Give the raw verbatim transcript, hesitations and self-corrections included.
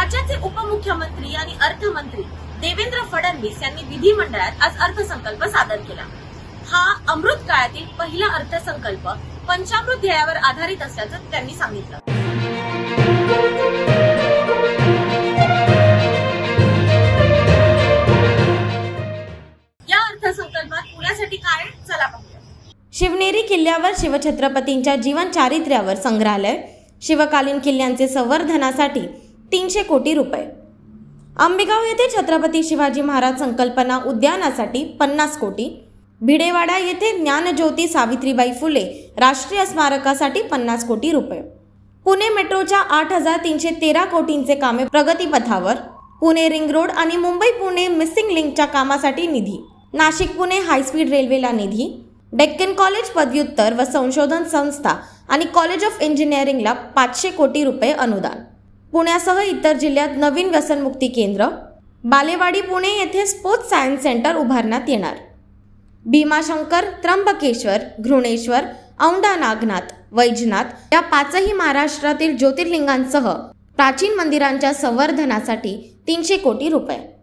राज्याचे उपमुख्यमंत्री आणि अर्थमंत्री देवेंद्र फडणवीस यांनी विधिमंडळात आज अर्थसंकल्प सादर केला। हा अमृत काळातील पहिला अर्थसंकल्प पंचामृत ध्येयावर आधारित असल्याचं त्यांनी सांगितलं। या अर्थसंकल्पात पुण्यासाठी काय, चला पाहूया। शिवनेरी किल्ल्यावर शिवछत्रपतींच्या जीवन चारित्र्यावर संग्रहालय, शिवकालीन किल्ल्यांचे संवर्धनासाठी तीनशे कोटी रुपये। आंबेगाव येथे छत्रपती शिवाजी महाराज संकल्पना उद्यानासाठी पन्नास कोटी, भिडेवाडा येथे ज्ञानज्योती सावित्रीबाई फुले राष्ट्रीय स्मारकासाठी पन्नास कोटी रुपये। पुणे मेट्रोच्या आठ हजार तीनशे तेरा कोटींचे कामे प्रगतीपथावर, पुणे रिंग रोड आणि मुंबई पुणे मिसिंग लिंकच्या कामासाठी निधी, नाशिक पुणे हायस्पीड रेल्वेला निधी, डेक्कन कॉलेज पदव्युत्तर व संशोधन संस्था आणि कॉलेज ऑफ इंजिनिअरिंगला पाचशे कोटी रुपये अनुदान। पुण्यासह इतर जिल्ह्यात नवीन व्यसनमुक्ती केंद्र, बालेवाडी पुणे येथे स्पोर्ट्स सायन्स सेंटर उभारण्यात येणार। भीमाशंकर, त्र्यंबकेश्वर, घृणेश्वर, औंढा नागनाथ, वैजनाथ या पाचही महाराष्ट्रातील ज्योतिर्लिंगांसह प्राचीन मंदिरांच्या संवर्धनासाठी तीनशे कोटी रुपये।